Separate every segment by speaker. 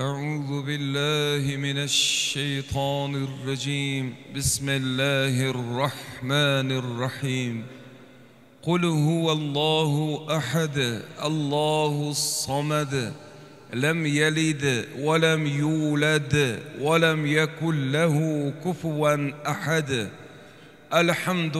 Speaker 1: أعوذ بالله من الشيطان الرجيم بسم الله الرحمن الرحيم قل هو الله أحد الله الصمد لم يلد ولم يولد ولم يكن له كفوا أحد الحمد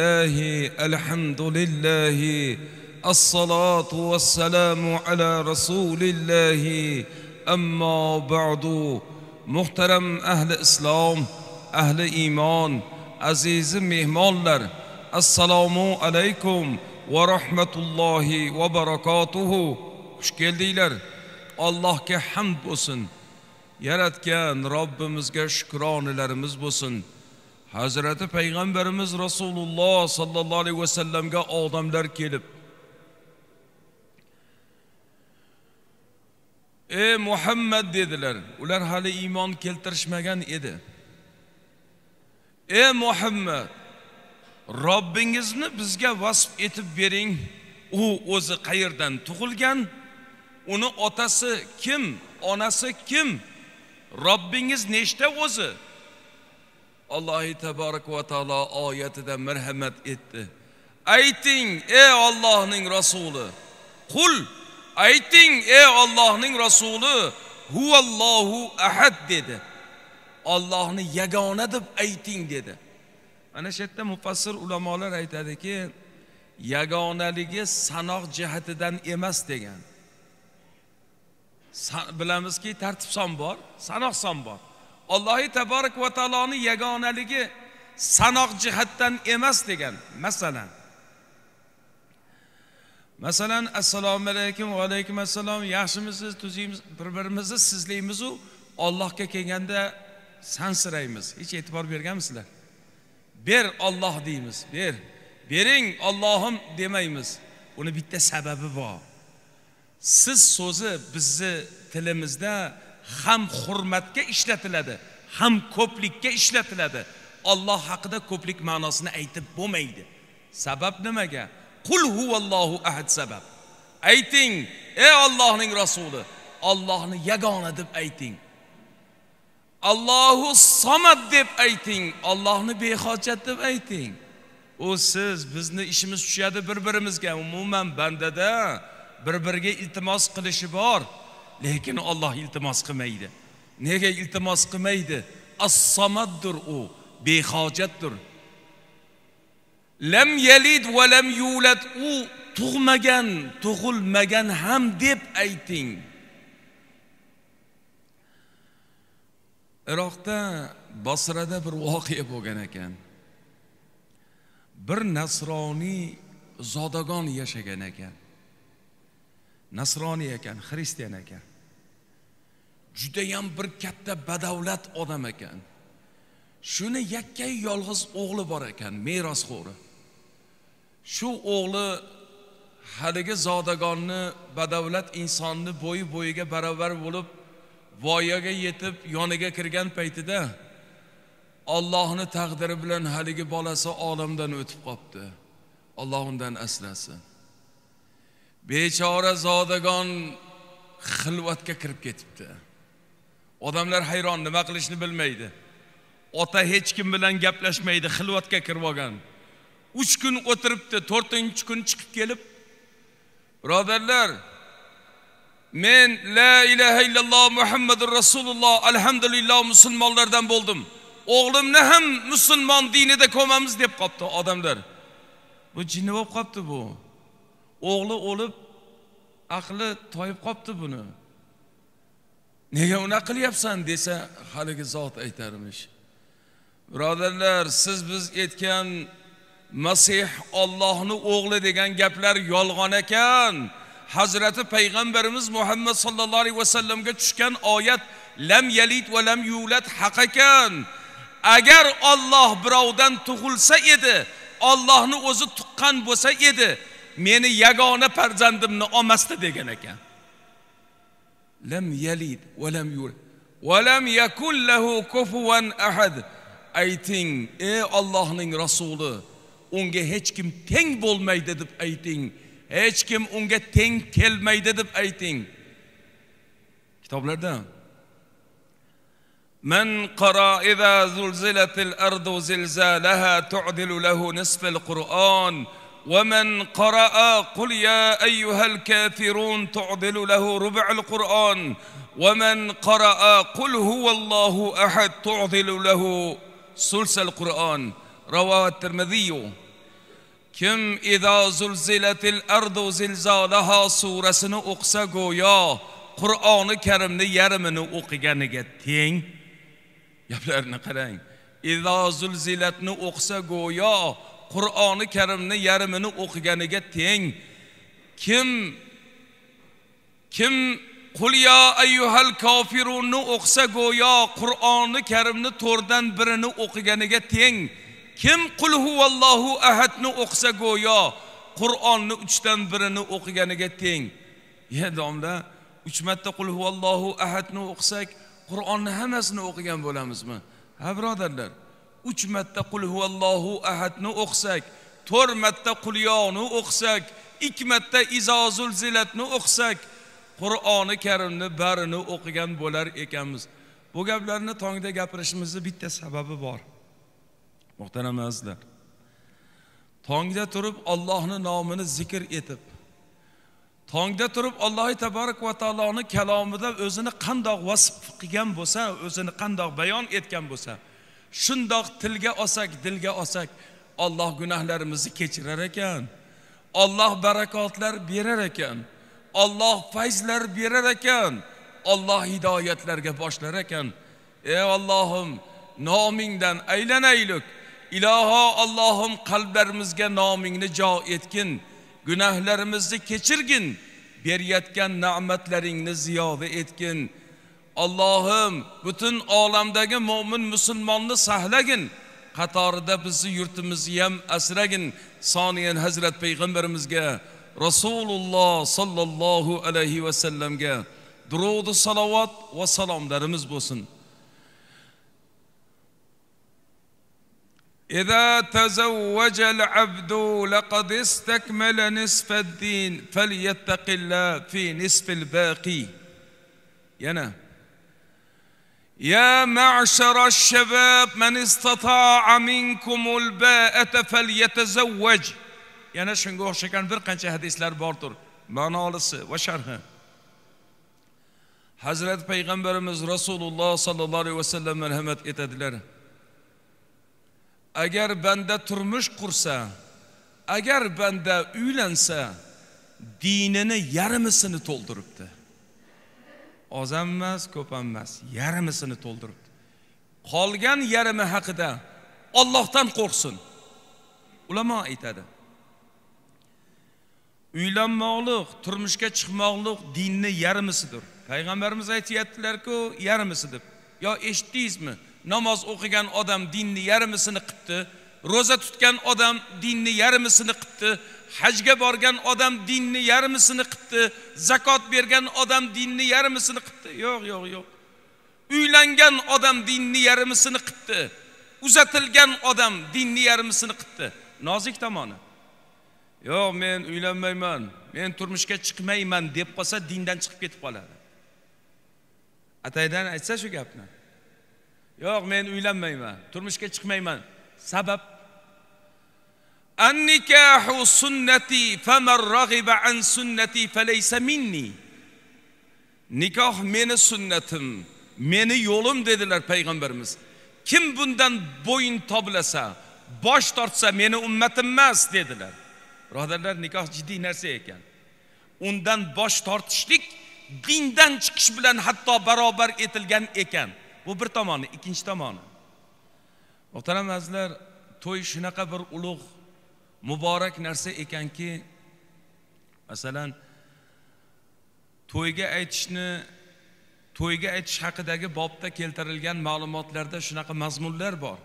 Speaker 1: لله الصلاة والسلام على رسول الله أما بعد محترم أهل إسلام أهل إيمان عزيز مهمانlar Assalamu alaykum ve rahmetullahi ve berekatuhu. Hoş geldinglar. Allohga hamd bo'lsin. Yaratgan Robbimizga shukronalarimiz bo'lsin. Hazrati Payg'ambarimiz Rasululloh sallallohu alayhi va sallamga odamlar kelib, ey Muhammad dedilar. Ular hali iymon keltirishmagan edi. Ey Muhammad, Robbingizni bizga vasf etib bering. U o'zi qayerdan tug'ilgan? Uni otasi kim? Onasi kim? Robbingiz nechta o'zi? Alloh taborak va taolo oyatida marhamat etdi. Ayting ey Allohning rasuli. Qul ayting ey Allohning rasuli, huvallohu ahad dedi. Allohni yagona deb ayting dedi. Ana shu yerda mufassir ulamolar aytadiki, yagonaligi sanoq jihatidan emas degan. Bilamizki tartib son bor, sanoq son bor. Alloh taborak va taoloning yagonaligi sanoq jihatdan emas degan. Masalan, assalomu alaykum va alaykum assalom, yaxshimisiz, tuzimiz, bir-birimizni sizlaymiz u Allohga kelganda sansiraymiz. Hech e'tibor berganmisizlar? Ber Alloh deymiz, bering Allohim demaymiz. Uni bitta sababi bor. Siz so'zi bizni tilimizda ham hurmatga ishlatiladi, ham ko'plikka ishlatiladi. Alloh haqida ko'plik ma'nosini aytib bo'lmaydi. Sabab nimaga? Qul huvallohu ahad sabab. Ayting ey Allohning rasuli, Allohni yagona deb ayting. Allohu samad deb ayting. Allohni behojat deb ayting. O siz bizni ishimiz tushadi bir-birimizga. Umuman bandada bir-biriga iltimos qilishi bor, lekin Alloh iltimos qilmaydi. Nega iltimos qilmaydi? As-samaddir u, behojatdir. Lam yalid va lam yulad, u tug'magan, tug'ilmagan ham deb ayting. Iroqda Basrada bir voqea bo'lgan ekan. Bir nasroniy zodagon yashagan ekan. Nasroniy ekan, xristian ekan. Juda ham bir katta badavlat odam ekan. Shuni yakkay yolg'iz o'g'li bor ekan, merosxo'ri. Shu o'g'li haligi zodagonni, badavlat insonni bo'yi-bo'yiga barobar bo'lib voyaga yetib yoniga kirgan paytida Allohning taqdiri bilan haligi bolasi olamdan o'tib qopti. Alloh undan asrasin. Bechora zodagon xilvatga kirib ketibdi. Odamlar hayron, nima qilishni bilmaydi. Ota hech kim bilan gaplashmaydi, xilvatga kirib olgan. 3 kun o'tiribdi, 4-kun chiqib kelib, birodarlar, men la ilaha illalloh Muhammadur Rasululloh alhamdulillah musulmonlardan bo'ldim. O'g'limni ham musulmon dinida ko'mamiz deb qopti odamlar. Bu jinni bo'lib qopti bu. O'g'li o'lib, aqli toyib qopti buni. Nega uni qilyapsan desa, haligi zot aytarmish. Birodarlar, siz biz aytgan Masih Allohning o'g'li degan gaplar yolg'on ekan. Hazrati Payg'ambarimiz Muhammad sallallohu alayhi va sallamga tushgan oyat lam yalid va lam yulad haq ekan. Agar Alloh birovdan tug'ilsa edi, Allohni o'zi tuqqan bo'lsa edi, meni yagona farzandimni olmasdi degan ekan. Lam yalid va lam yulad va lam yakul lahu kufuwan ahad. Ayting ey Allohning rasuli, unga hech kim teng bo'lmaydi deb ayting. Hech kim unga teng kelmaydi deb ayting. Kitoblarda من قرأ إذا زلزلت الأرض زلزالها تعدل له نصف القرآن ومن قرأ قل يا أيها الكافرون تعدل له ربع القرآن ومن قرأ قل هو الله أحد تعدل له ثلث القرآن رواه الترمذي. Kim إذا زلزلت الأرض زلزالها surasini o'qisa go'yo Qur'oni Karimni yarmini o'qiganiga teng. Gaplarni qarang. İza zulzilatni o'qisa go'yo Qur'oni Karimni yarmini o'qiganiga teng. Kim Qul ya ayyuhal kafirunni o'qisa go'yo Qur'oni Karimni to'rdan birini o'qiganiga teng. Kim Qul huvallohu ahadni o'qisa go'yo Qur'onni 3dan birini o'qiganiga teng. Ya domla, 3 marta Qul huvallohu ahadni o'qisak Qur'onni hammasini o'qigan bo'lamizmi? Ha birodarlar, 3 marta Qul huvallohu ahadni o'qisak, 4 marta Qul yoni o'qisak, 2 marta Izo zulzilatni o'qisak, Qur'oni Karimni barini o'qigan bo'lar ekanmiz. Bu gaplarni tongda gapirishimizning bitta sababi bor. Muhtaram azizlar. Tongda turib Allohning nomini zikr etib, tongda turib Alloh tabarak va taoloning kalomida o'zini qandoq vasf qilgan bo'lsa, o'zini qandoq bayon etgan bo'lsa, shundoq tilga olsak, dilga olsak, Alloh gunohlarimizni kechirar ekan. Alloh barakotlar berar ekan. Alloh fayzlar berar ekan. Alloh hidoyatlarga boshlar ekan. Ey Allohim, nomingdan aylanaylik. İlaho Allohim qalblarimizga nomingni jo etgin. Gunohlarimizni kechirgin. Berayotgan ne'matlaringni ziyoda etgin. Allohim, butun olamdagi mu'min musulmonni saqlagin. Qatorida bizni yurtimizni ham asragin. Soniyan Hazrat payg'ambarimizga Rasululloh sallallohu alayhi va sallamga durud salovat va salomlarimiz bo'lsin. إذا تزوج العبد لقد استكمل نصف الدين فليتق الله في نصف الباقي. ينا يا معشر الشباب من استطاع منكم الباءة فليتزوج. Yana shunga o'xshagan bir qancha hadislar bordir. Ma'nolisi va sharhi. Hazrat payg'ambarimiz Rasululloh sallallohu alayhi vasallam marhamat etadilar. Agar banda turmush qursa, agar banda uylansa, dinini yarmisini to'ldiribdi. Oz emas, ko'p emas, yarmisini to'ldiribdi. Qolgan yarmi haqida Allohdan qo'rqsin. Ulamo aytadi. Uylanmoqlik, turmushga chiqmoqlik dinni yarmisidir. Payg'ambarimiz aytayotdilar-ku, yarmisi deb. Yo eshitdingizmi? Namoz o'qigan odam dinni yarmisini qildi, roza tutgan odam dinni yarmisini qildi, hajga borgan odam dinni yarmisini qildi, zakot bergan odam dinni yarmisini qildi. Yo'q. Uylangan odam dinni yarmisini qildi. Uzatilgan odam dinni yarmisini qildi. Nozik tomoni. Yo'q, men uylanmayman, men turmushga chiqmayman deb qolsa dindan chiqib ketib qoladi. Ataydan aytsa shu gapni. Yo'q, men uylanmayman, turmushga chiqmayman. Sabab an-nikahu sunnati faman raghiba an sunnati falaysa minni. Nikoh meni sunnatim, meni yo'lim dedilar payg'ambarimiz. Kim bundan bo'yin toblasa, bosh tortsa meni ummatim emas dedilar. Birodarlar, nikoh jiddiy narsa ekan. Undan bosh tortishlik dindan chiqish bilan hatto barobar etilgan ekan. Bu bir tomoni, ikkinchi tomoni. Muhtaram azizlar, to'y shunaqa bir ulug' muborak narsa ekanki, masalan, to'yga aytish haqidagi bobda keltirilgan ma'lumotlarda shunaqa mazmunlar bor.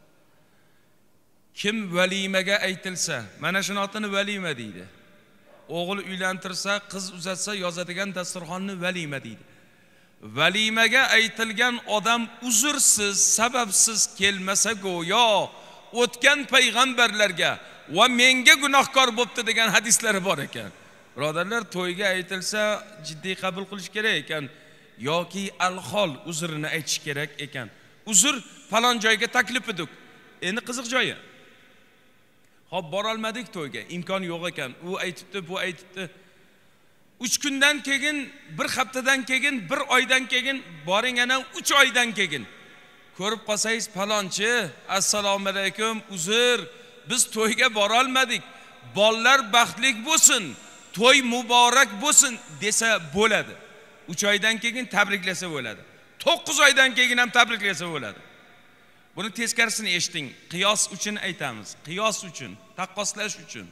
Speaker 1: Kim valimaga aytilsa, mana shuni otini valima deydi. O'g'il uylantirsa, qiz uzatsa yozadigan dasturxonni valima deydi. Valimaga aytilgan odam uzursiz, sababsiz kelmasa go'yo o'tgan payg'ambarlarga va menga gunohkor bo'pti degan hadislari bor ekan. Birodarlar, to'yga aytilsa jiddiy qabul qilish kerak ekan. yoki al-hol uzrini aytish kerak ekan. Uzr falon joyga taklif edik. Endi qiziq joyi. Hop bora olmadik to'yga, imkon yo'q ekan. U aytibdi, bu aytibdi. 3 kundan keyin, 1 haftadan keyin, 1 oydan keyin, boring ana 3 oydan keyin. Ko'rib qolsangiz falonchi, assalomu alaykum, uzr, biz to'yga bora olmadik. Bollar baxtli bo'lsin, to'y muborak bo'lsin desa bo'ladi. 3 oydan keyin tabriklasa bo'ladi. 9 oydan keyin ham tabriklasa bo'ladi. Buni teskarisini eshiting. Qiyos uchun aytamiz. Qiyos uchun, taqqoslash uchun.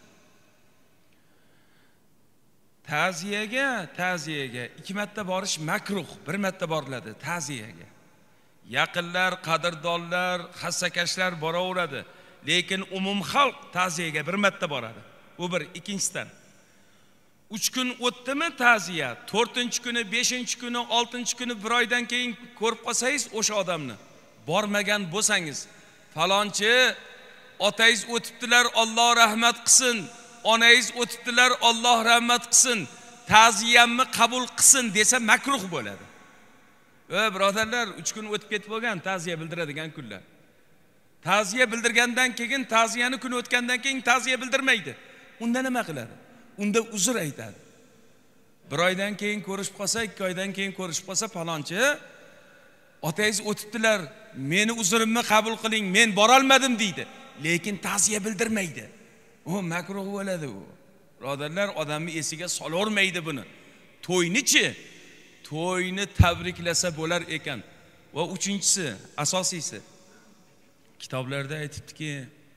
Speaker 1: Ta'ziyaga 2 marta borish makruh, 1 marta boriladi ta'ziyaga. Yaqinlar, qadrdonlar, hassakashlar boraveradi. Lekin umum xalq ta'ziyaga 1 marta boradi. Bu bir. Ikkinchidan 3 kun o'tdimi ta'ziya, 4-kuni, 5-kuni, 6-kuni 1 oydan keyin ko'rib qolsangiz o'sha odamni, bormagan bo'lsangiz, falonchi otangiz o'tibdilar, Alloh rahmat qilsin, onangiz o'tibdilar, Alloh rahmat qilsin, ta'ziyamni qabul qilsin desa makruh bo'ladi. Birodarlar, 3 kun o'tib ketib bo'lgan ta'ziya bildiradigan kunlar. Ta'ziya bildirgandan keyin, ta'ziyani kuni o'tgandan keyin ta'ziya bildirmaydi. Unda nima qiladi? Unda uzr aytadi. 1 oydan keyin ko'rishib qolsa, 2 oydan keyin ko'rishib qolsa, falonchi otangiz o'tibdilar, meni uzrimni qabul qiling, men bora olmadim deydi. Lekin ta'ziya bildirmaydi. O makruh bo'ladi u. Birodarlar, odamni esiga solavermaydi buni. To'yni-chi? To'yni tabriklasa bo'lar ekan. Va 3-inchisi, asosiysi. Kitoblarda aytibdiki,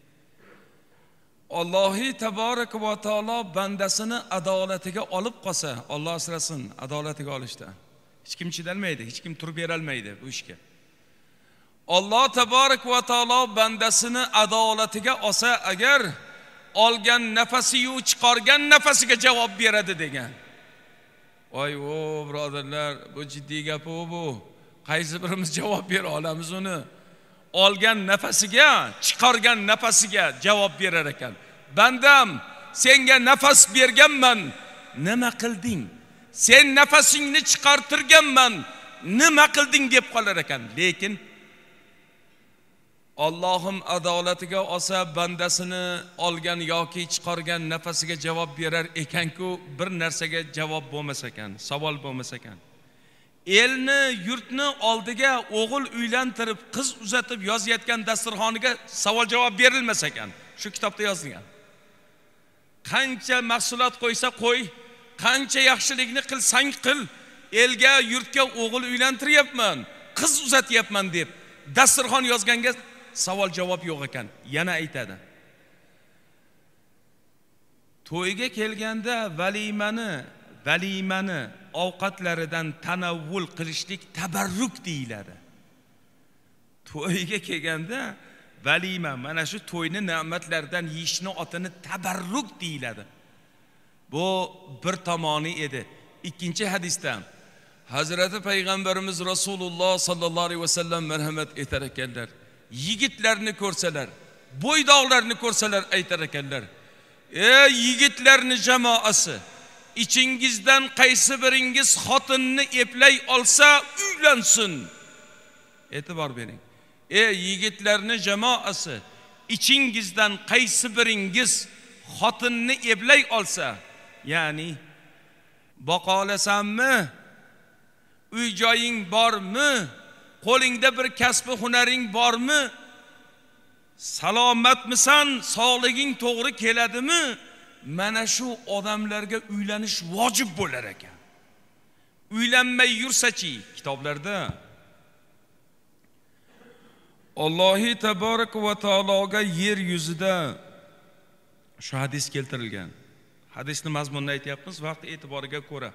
Speaker 1: Allohi taborak va taolo bandasini adolatiga olib qolsa, Alloh asrasin adolatiga olishda. Hech kim chidalmaydi, hech kim turib bera olmaydi bu ishga. Alloh taborak va taolo bandasini adolatiga olsa, agar olgan nafasiyu chiqargan nafasiga javob beradi degan. Voy o birodarlar, bu jiddiy gap bu. Qaysi birimiz javob bera olamiz uni? Olgan nafasiga, chiqargan nafasiga javob berar ekan. Bandam, senga nafas berganman, nima qilding? Sen nafasingni chiqartirganman, nima qilding deb qolar ekan. Lekin Allohim adolatiga olsa, bandasini olgan yoki chiqargan nafasiga javob berar ekan-ku, bir narsaga javob bo'lmas ekan, savol bo'lmas ekan. Elni, yurtni oldiga o'g'il uylantirib, qiz uzatib yozayotgan dasturxoniga savol-javob berilmas ekan. Shu kitobda yozilgan. Qancha mahsulot qo'ysa qo'y, qancha yaxshilikni qilsang qil, elga, yurtga o'g'il uylantiryapman, qiz uzatyapman deb dasturxon yozganga savol-javob yo'q ekan. Yana aytadi. To'yga kelganda valimani ovqatlaridan tanavvul qilishlik tabarruk deyiladi. To'yga kelganda valima, mana shu to'yni ne'matlaridan yeyishni otini tabarruk deyiladi. Bu bir tomoni edi. Ikkinchi hadisda Hazrati Payg'ambarimiz Rasululloh sallallohu alayhi vasallam marhamat etar ekanlar. Yigitlarni ko'rsalar, bo'ydoqlarni ko'rsalar aytar ekanlar. Ey yigitlarni jamoasi, ichingizdan qaysi biringiz xotinni eplay olsa uylansin. E'tibor bering. Ey yigitlarni jamoasi, ichingizdan qaysi biringiz xotinni eplay olsa, ya'ni boqolasanmi? Uy joying bormi? Qo'lingda bir kasbi hunaring bormi? Salomatmisan? Sog'liging to'g'ri keladimi? Mana shu odamlarga uylanish vojib bo'lar ekan. Uylanmay yursachi, kitoblarda Allohi taborak va taologa yer yuzida shu hadis keltirilgan. Hadisning mazmunini aytyapmiz vaqt e'tiboriga ko'ra.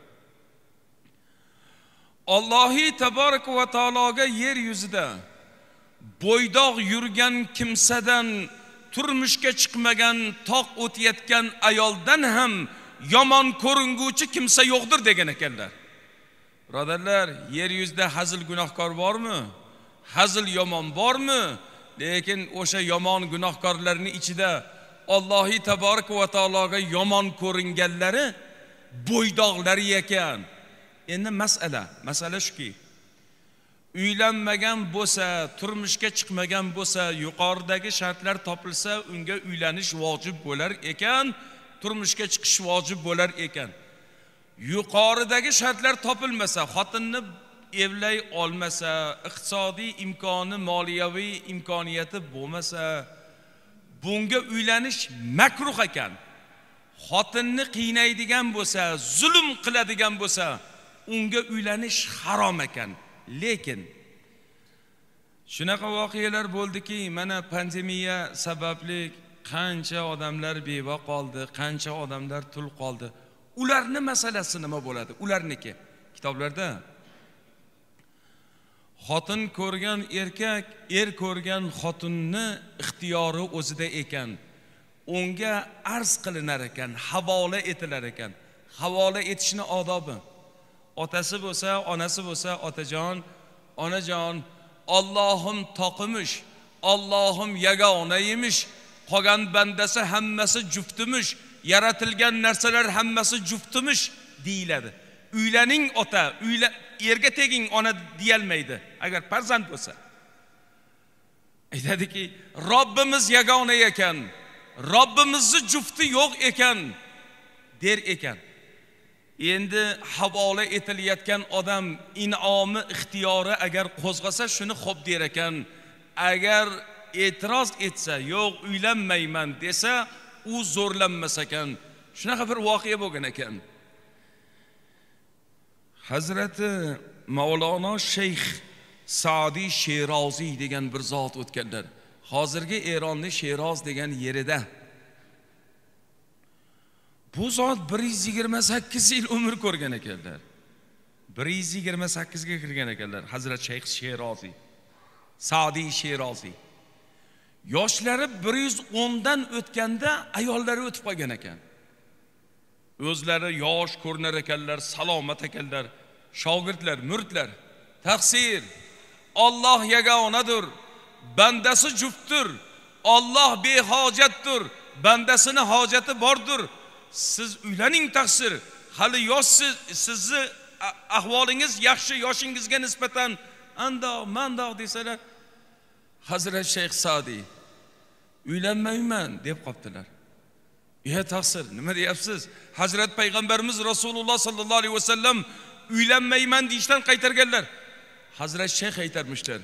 Speaker 1: Allohi taborak va taologa yer yuzida bo'ydoq yurgan kimsadan, turmushga chiqmagan, toq o'tayotgan ayoldan ham yomon ko'ringuvchi kimsa yo'qdir degan ekanlar. Birodarlar, yer yuzida hazil gunohkor bormi? Hazil yomon bormi? Lekin o'sha yomon gunohkorlarning ichida Allohi taborak va taologa yomon ko'ringanlari bo'ydoqlari ekan. Endi masala shuki, uylanmagan bo'lsa, turmushga chiqmagan bo'lsa, yuqoridagi shartlar topilsa, unga uylanish vojib bo'lar ekan, turmushga chiqish vojib bo'lar ekan. Yuqoridagi shartlar topilmasa, xotinni evlay olmasa, iqtisodiy imkoni, moliyaviy imkoniyati bo'lmasa, bunga uylanish makruh ekan. Xotinni qiynaydigan bo'lsa, zulm qiladigan bo'lsa, unga uylanish harom ekan. Lekin shunaqa voqealar bo'ldiki, mana pandemiya sababli qancha odamlar beva qoldi, qancha odamlar tul qoldi. Ularni masalasi nima bo'ladi? Ularniki kitoblarda xotin ko'rgan erkak, ko'rgan xotinni ixtiyori o'zida ekan. Unga arz qilinar ekan, havola etilar ekan. Havola etishni odobi. Otasi bo'lsa, onasi bo'lsa, otajon, onajon, Allohim toqimish, Allohim yagona emish, qolgan bandasi hammasi juftimish, yaratilgan narsalar hammasi juftimish deyiladi. Uylaning ota, erga teging ona deyilmaydi agar farzand bo'lsa. Aytadiki, Robbimiz yagona ekan, Robbimizni jufti yo'q ekan der ekan. Endi havola etilayotgan odam in'omi, ixtiyori agar qo'zg'asa shuni xo'p der ekan. Agar e'tiroz etsa, yo'q uylanmayman desa, u zo'rlanmas ekan. Shunaqa bir voqea bo'lgan ekan. Hazrati Mavlono Shayx Sa'diy Sheroziy degan bir zot o'tganlar. Hozirgi Eronning Sheroz degan yerida. Bu zot 128 yil umr ko'rgan ekanlar. 128 ga kirgan ekanlar. Hazrat Shayx Sheroziy, Sa'diy Sheroziy. Yoshlari 110 dan o'tganda ayollari o'tib qolgan ekan. O'zlari yosh ko'rinar ekanlar, salomat ekanlar. Shogirdlar, muridlar, taqsir. Alloh yagonadir, bandasi juftdir. Alloh behojatdir, bandasini hojati bordir. Siz uylaning taqsir. Hali yoshsiz, sizni ahvolingiz yaxshi, yoshingizga nisbatan andoq desalar, Hazrat Shayx Sa'diy uylanmayman deb qoptilar. Taqsir, nima deyapsiz? Hazrat Payg'ambarimiz Rasululloh sallallohu alayhi vasallam uylanmayman deyishdan qaytarganlar. Hazrat Shayx aytarmishlar: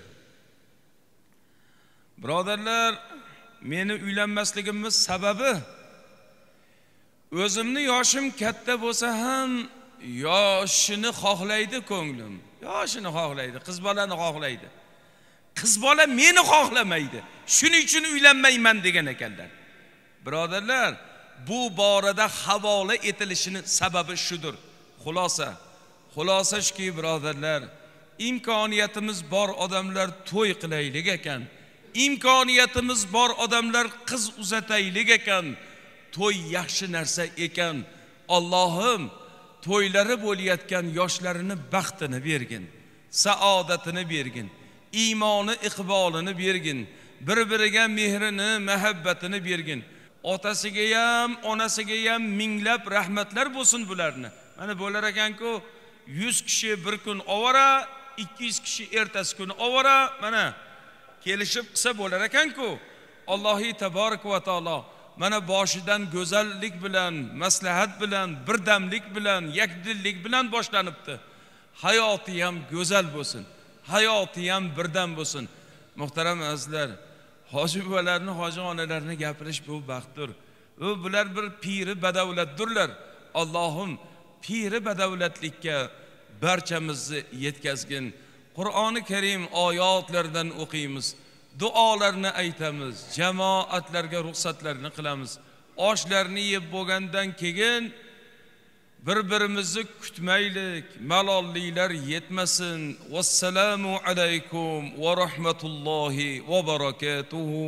Speaker 1: Birodarlar, meni uylanmasligimning sababi o'zimni yoshim katta bo'lsa ham yoshini xohlaydi ko'nglim. Yoshini xohlaydi, qiz bolani xohlaydi. Qiz bola meni xohlamaydi. Shuning uchun uylanmayman degan ekanlar. Birodarlar, bu borada havola etilishining sababi shudir. Xulosa shuki, birodarlar, imkoniyatimiz bor odamlar to'y qilaylik ekan. Imkoniyatimiz bor odamlar qiz uzataylik ekan. To'y yaxshi narsa ekan. Allohim to'ylari bo'layotgan yoshlarini baxtini bergin, saodatini bergin, iymoni, iqbolini bergin, bir-biriga mehrini, muhabbatini bergin. Otasiga ham, onasiga ham minglab rahmatlar bo'lsin bularni. Mana bo'lar ekan-ku, 100 kishi bir kun ovora, 200 kishi ertasi kuni ovora, mana kelishib qilsa bo'lar ekan-ku. Allohi taborak va taolo mana boshidan go'zallik bilan, maslahat bilan, birdamlik bilan, yakdillik bilan boshlanibdi. Hayoti ham go'zal bo'lsin, hayoti ham birdam bo'lsin. Muhtaram azizlar, hoji buvalarni, hoji onalarni gapirish bu baxtdir. Bular bir piri badavlatdirlar. Allohim piri badavlatlikka barchamizni yetkazgin. Qur'oni Karim oyatlaridan o'qiymiz, duolarni aytamiz, jamoatlarga ruxsatlarni qilamiz. Oshlarni yeb bo'lgandan keyin bir-birimizni kutmaylik, malolliklar yetmasin. Vassalamu alaykum va rahmatullohi va barakatuhu.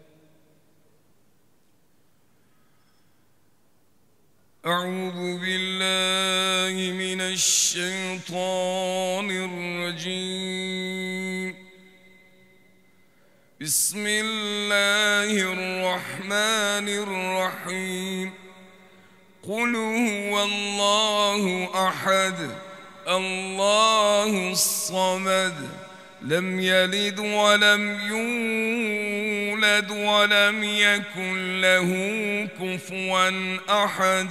Speaker 1: أعوذ بالله من الشيطان الرجيم. بسم الله الرحمن الرحيم. قل هو الله أحد الله الصمد لم يلد ولم يولد ولم يكن له كفوا أحد.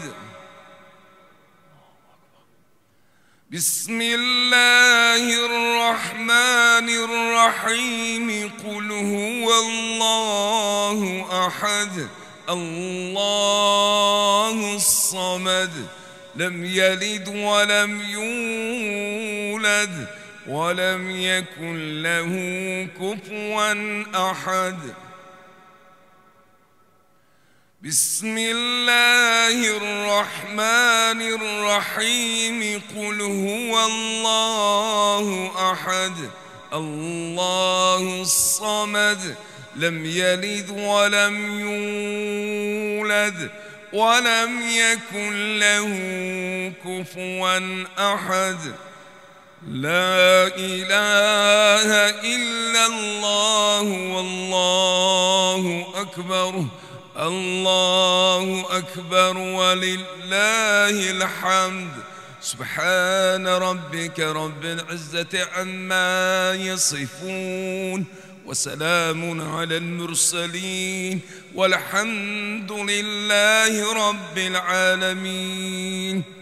Speaker 1: بسم الله الرحمن الرحيم قل هو الله أحد الله الصمد لم يلد ولم يولد ولم يكن له كفوا أحد. بسم الله الرحمن الرحيم قل هو الله أحد الله الصمد لم يلد ولم يولد ولم يكن له كفوا أحد. لا إله إلا الله والله أكبر الله أكبر ولله الحمد. سبحان ربك رب العزة عما يصفون وسلام على المرسلين والحمد لله رب العالمين.